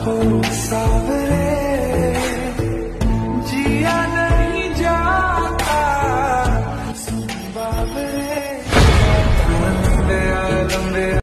हो सावरे जिया नहीं जाता सुन बाबरे लंबे